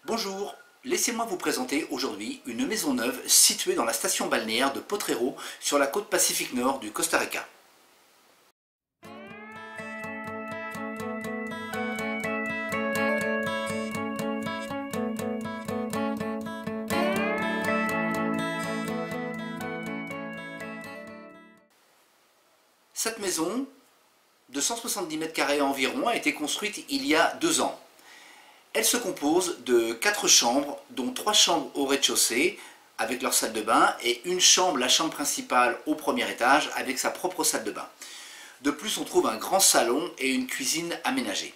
Bonjour, laissez-moi vous présenter aujourd'hui une maison neuve située dans la station balnéaire de Potrero sur la côte Pacifique Nord du Costa Rica. Cette maison, de 170 mètres carrés environ, a été construite il y a 2 ans. Elle se compose de 4 chambres, dont 3 chambres au rez-de-chaussée, avec leur salle de bain, et une chambre, la chambre principale, au premier étage, avec sa propre salle de bain. De plus, on trouve un grand salon et une cuisine aménagée.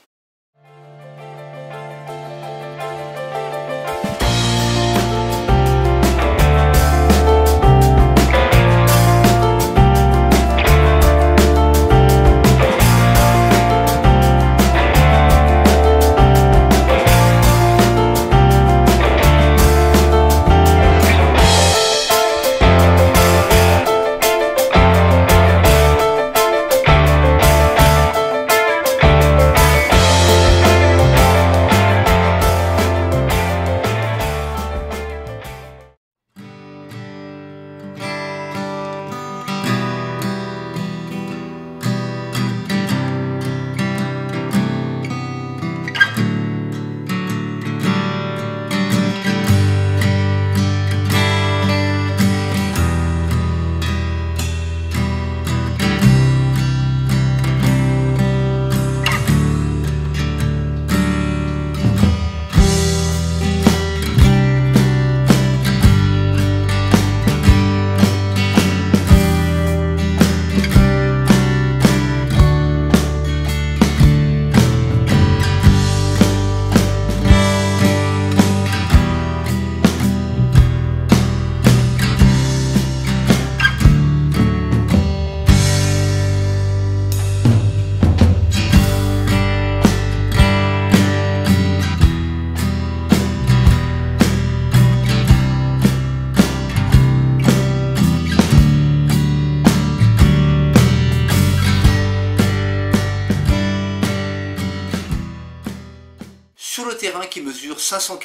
Sur le terrain qui mesure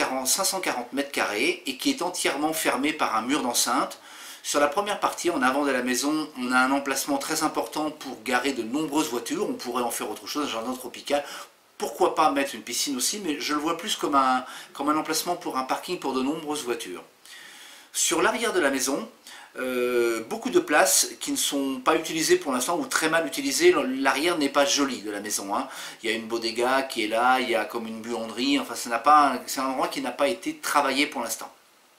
540 mètres carrés et qui est entièrement fermé par un mur d'enceinte, sur la première partie, en avant de la maison, on a un emplacement très important pour garer de nombreuses voitures. On pourrait en faire autre chose, un jardin tropical. Pourquoi pas mettre une piscine aussi, mais je le vois plus comme un emplacement pour un parking pour de nombreuses voitures. Sur l'arrière de la maison, beaucoup de places qui ne sont pas utilisées pour l'instant ou très mal utilisées. L'arrière n'est pas joli de la maison, hein. Il y a une bodega qui est là, il y a comme une buanderie, enfin c'est un endroit qui n'a pas été travaillé pour l'instant.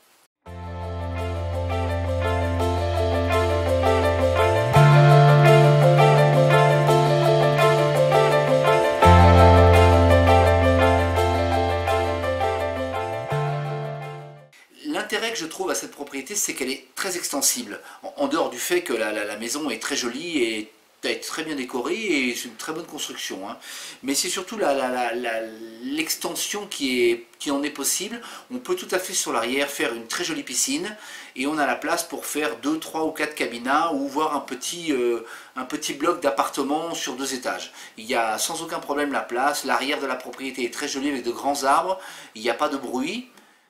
L'intérêt que je trouve à cette propriété, c'est qu'elle est très extensible. En dehors du fait que la maison est très jolie et très bien décorée et c'est une très bonne construction, hein. Mais c'est surtout l'extension qui en est possible. On peut tout à fait sur l'arrière faire une très jolie piscine et on a la place pour faire 2, 3 ou 4 cabinets ou voir un petit bloc d'appartements sur 2 étages. Il y a sans aucun problème la place. L'arrière de la propriété est très jolie avec de grands arbres. Il n'y a pas de bruit.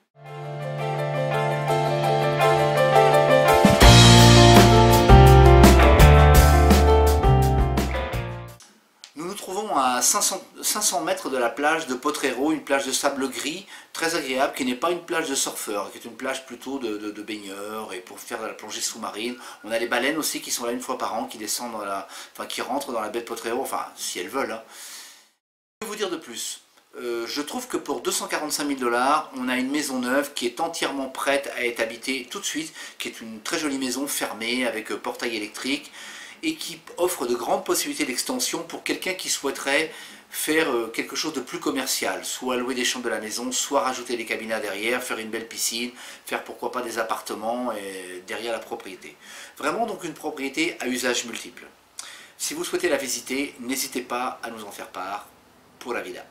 Nous nous trouvons à 500 mètres de la plage de Potrero, une plage de sable gris très agréable qui n'est pas une plage de surfeurs, qui est une plage plutôt de baigneurs et pour faire de la plongée sous-marine. On a les baleines aussi qui sont là une fois par an, qui descendent qui rentrent dans la baie de Potrero, enfin si elles veulent, hein. Que vous dire de plus? Je trouve que pour 245 000 $, on a une maison neuve qui est entièrement prête à être habitée tout de suite, qui est une très jolie maison fermée avec portail électrique, et qui offre de grandes possibilités d'extension pour quelqu'un qui souhaiterait faire quelque chose de plus commercial, soit louer des chambres de la maison, soit rajouter des cabinets derrière, faire une belle piscine, faire pourquoi pas des appartements derrière la propriété. Vraiment donc une propriété à usage multiple. Si vous souhaitez la visiter, n'hésitez pas à nous en faire part pour la vida.